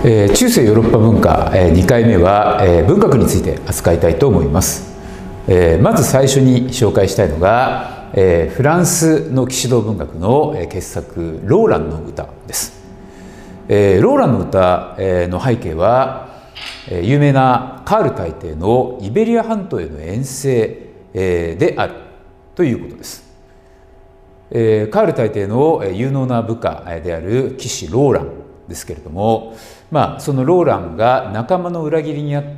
中世ヨーロッパ文化、2回目は、文学について扱いたいと思います。まず最初に紹介したいのが、フランスの騎士道文学の傑作「ローランの歌」です。ローランの歌の背景は有名なカール大帝のイベリア半島への遠征であるということです。カール大帝の有能な部下である騎士ローランですけれども、そのローランが仲間の裏切りにあって、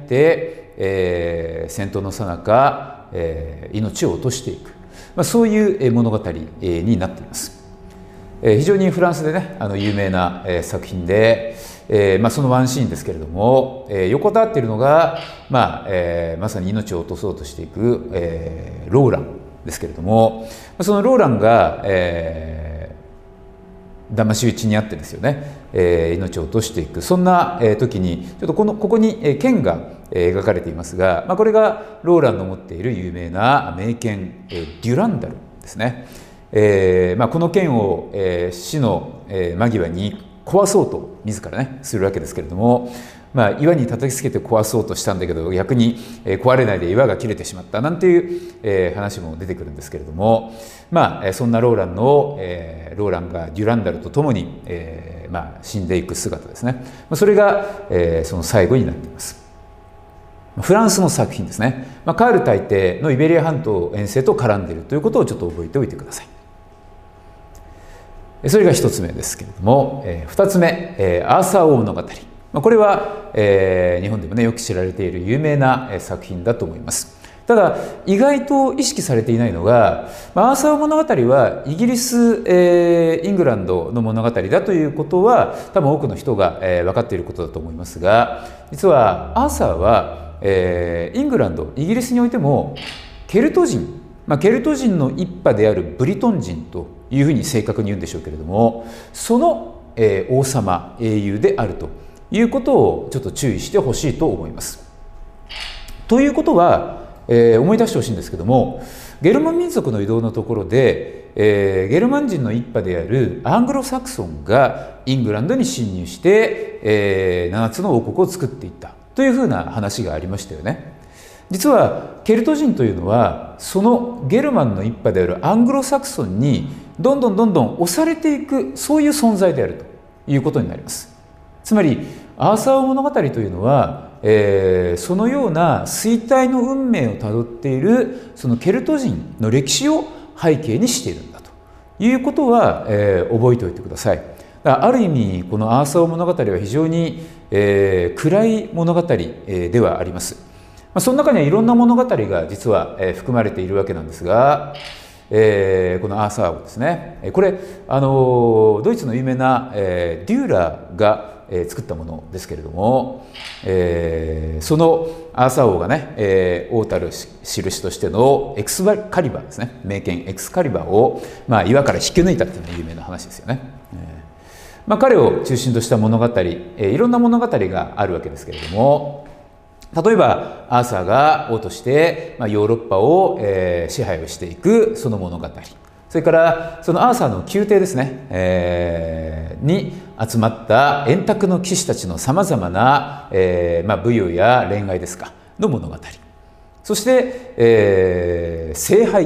戦闘の最中、命を落としていく、そういう物語になっています。非常にフランスでね有名な作品で、そのワンシーンですけれども、横たわっているのが、まさに命を落とそうとしていく、ローランですけれども、そのローランが、騙し討ちにあってですよね、命を落としていく、そんな時にちょっとここに剣が描かれていますが、これがローランの持っている有名な名剣デュランダルですね。この剣を死の間際に壊そうと自らねするわけですけれども、岩に叩きつけて壊そうとしたんだけど逆に壊れないで岩が切れてしまったなんていう話も出てくるんですけれども、そんなローランがデュランダルと共に死んでいく姿ですね。それがその最後になっています。フランスの作品ですね。カール大帝のイベリア半島遠征と絡んでいるということをちょっと覚えておいてください。それが一つ目ですけれども、二つ目、アーサー王物語。これは、日本でもねよく知られている有名な作品だと思います。ただ意外と意識されていないのが、アーサー王物語はイギリス、イングランドの物語だということは多分多くの人が、分かっていることだと思いますが、実はアーサーは、イングランドイギリスにおいてもケルト人、ケルト人の一派であるブリトン人というふうに正確に言うんでしょうけれども、その、王様英雄であるということをちょっと注意してほしいと思います。ということは、思い出してほしいんですけども、ゲルマン民族の移動のところで、ゲルマン人の一派であるアングロサクソンがイングランドに侵入して、7つの王国を作っていったというふうな話がありましたよね。実はケルト人というのはそのゲルマンの一派であるアングロサクソンにどんどん押されていく、そういう存在であるということになります。つまりアーサー王物語というのは、そのような衰退の運命をたどっているそのケルト人の歴史を背景にしているんだということは、覚えておいてください。ある意味このアーサー王物語は非常に、暗い物語、ではあります。その中にはいろんな物語が実は含まれているわけなんですが、このアーサー王ですね、これドイツの有名なデューラーが作ったものですけれども、そのアーサー王がね王たる印としてのエクスカリバーですね、名剣エクスカリバーを、岩から引き抜いたっていうのが有名な話ですよね。彼を中心とした物語、いろんな物語があるわけですけれども、例えばアーサーが王としてヨーロッパを支配をしていくその物語、それからそのアーサーの宮廷ですね、に集まった円卓の騎士たちのさまざまな武勇や恋愛ですかの物語、そして、聖杯、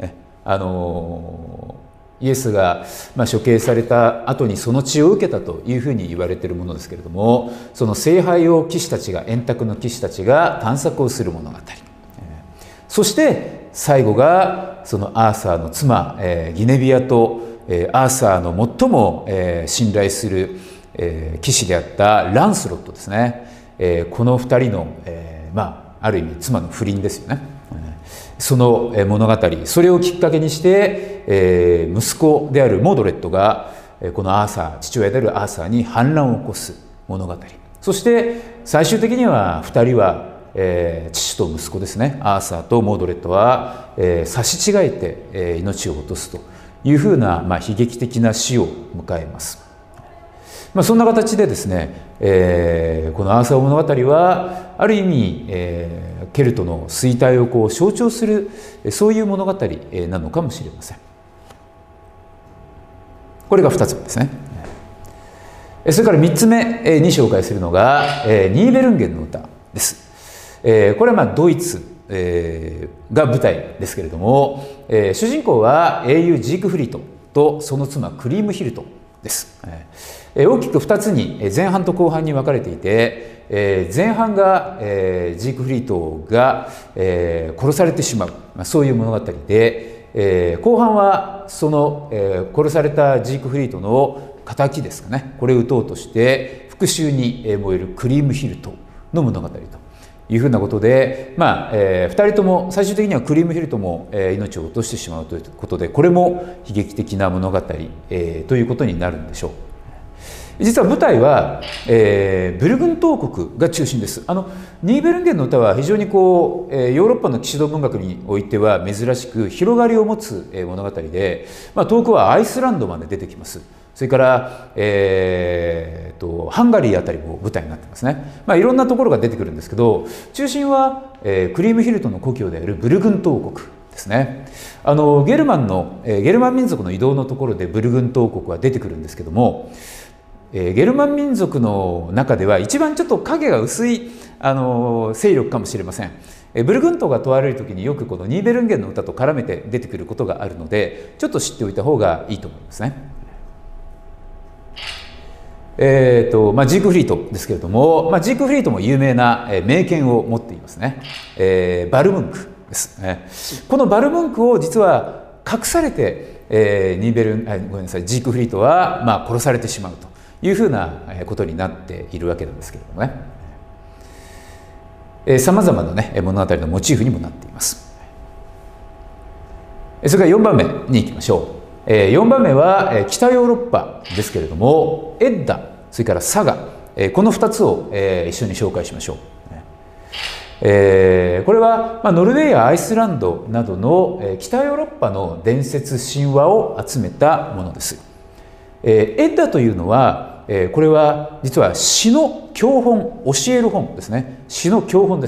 イエスが処刑された後にその血を受けたというふうに言われているものですけれども、その聖杯を騎士たちが、円卓の騎士たちが探索をする物語、そして最後がそのアーサーの妻ギネビアとアーサーの最も信頼する騎士であったランスロットですね。この2人のある意味妻の不倫ですよね。その物語、それをきっかけにして息子であるモードレットがこのアーサー、父親であるアーサーに反乱を起こす物語、そして最終的には2人は父と息子ですね、アーサーとモードレットは刺し違えて命を落とすというふうな悲劇的な死を迎えます。そんな形でですね、このアーサー物語はある意味、ケルトの衰退を象徴するそういう物語なのかもしれません。これが2つ目ですね。 それから3つ目に紹介するのがニーベルンゲンの歌です。これはドイツが舞台ですけれども、主人公は英雄ジークフリートとその妻クリームヒルトです。大きく2つに前半と後半に分かれていて、前半がジークフリートが殺されてしまう、そういう物語で、後半はその殺されたジークフリートの仇ですかね、これを討とうとして復讐に燃えるクリームヒルトの物語というふうなことで、2人とも最終的にはクリームヒルトも命を落としてしまうということで、これも悲劇的な物語ということになるんでしょう。実は舞台はブルグン島国が中心です。ニーベルンゲンの歌は非常にヨーロッパの騎士道文学においては珍しく広がりを持つ物語で、遠くはアイスランドまで出てきます。それから、ハンガリーあたりも舞台になってますね。いろんなところが出てくるんですけど、中心は、クリームヒルトの故郷であるブルグン島国ですね。ゲルマン民族の移動のところでブルグン島国は出てくるんですけども、ゲルマン民族の中では一番ちょっと影が薄い勢力かもしれません。ブルグン島が問われる時によくこのニーベルンゲンの歌と絡めて出てくることがあるので、ちょっと知っておいた方がいいと思いますね。ジークフリートですけれども、ジークフリートも有名な名剣を持っていますね。バルムンクですね。このバルムンクを実は隠されて、ジークフリートは殺されてしまうというふうなことになっているわけなんですけれどもね。さまざまな物語のモチーフにもなっています。それから4番目に行きましょう。4番目は北ヨーロッパですけれども、エッダ、それからサガ、この2つを一緒に紹介しましょう。これはノルウェーやアイスランドなどの北ヨーロッパの伝説神話を集めたものです。エッダというのはこれは実は詩の教本、教える本ですね。詩の教本です。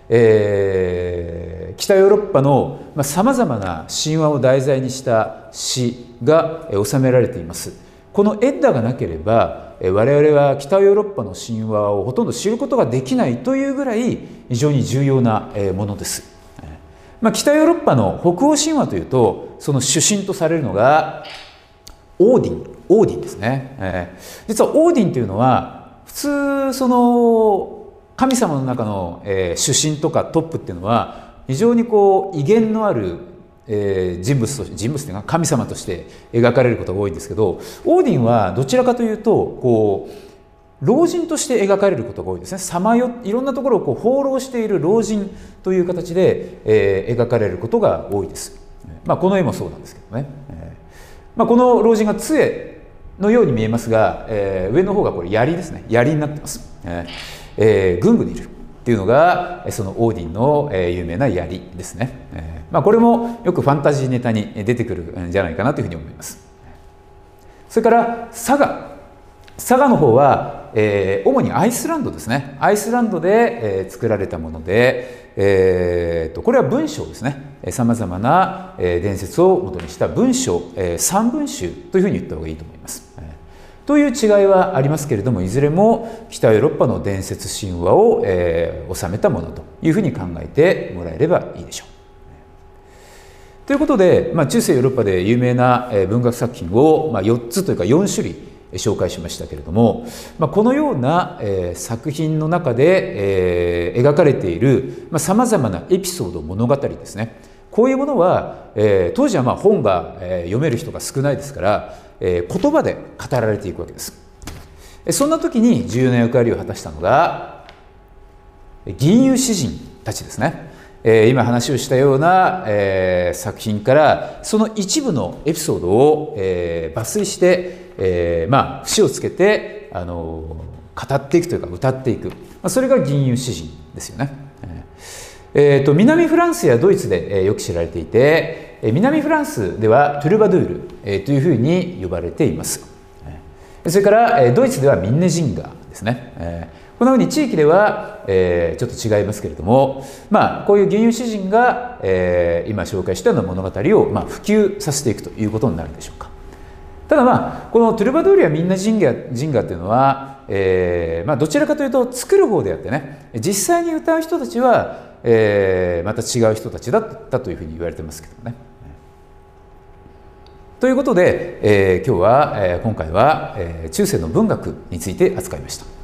北ヨーロッパのさまざまな神話を題材にした詩が収められています。このエッダがなければ我々は北ヨーロッパの神話をほとんど知ることができないというぐらい非常に重要なものです。北ヨーロッパの北欧神話というと、その主神とされるのがオーディンですね。実はオーディンというのは普通その神様の中の主神とかトップっていうのは非常に威厳のある人物というか神様として描かれることが多いんですけど、オーディンはどちらかというと老人として描かれることが多いですね。いろんなところを放浪している老人という形で描かれることが多いです。この絵もそうなんですけどね。この老人が杖のように見えますが、上の方がこれ槍ですね。槍になってます。軍具にいるっていうのがそのオーディンの有名な槍ですね。これもよくファンタジーネタに出てくるんじゃないかなというふうに思います。それからサガの方は主にアイスランドですね。アイスランドで作られたもので、これは文章ですね。さまざまな伝説を元にした文章、三文集というふうに言った方がいいと思います。という違いはありますけれども、いずれも北ヨーロッパの伝説神話を収めたものというふうに考えてもらえればいいでしょう。ということで、中世ヨーロッパで有名な文学作品を4つというか4種類紹介しましたけれども、このような作品の中で描かれているさまざまなエピソード、物語ですね。こういうものは当時は本が読める人が少ないですから言葉で語られていくわけです。そんな時に重要な役割を果たしたのが吟遊詩人たちですね。今話をしたような作品からその一部のエピソードを抜粋して節をつけて語っていくというか歌っていく、それが吟遊詩人ですよね。南フランスやドイツでよく知られていて、南フランスではトゥルバドゥールというふうに呼ばれています。それからドイツではミンネジンガーですね。このように地域ではちょっと違いますけれども、こういう吟遊詩人が今紹介したような物語を普及させていくということになるでしょうか。たただまあこのトゥルバドールやミンナジンガっていうのは、どちらかというと作る方であってね、実際に歌う人たちは、また違う人たちだったというふうに言われてますけどもね。ということで、今回は、中世の文学について扱いました。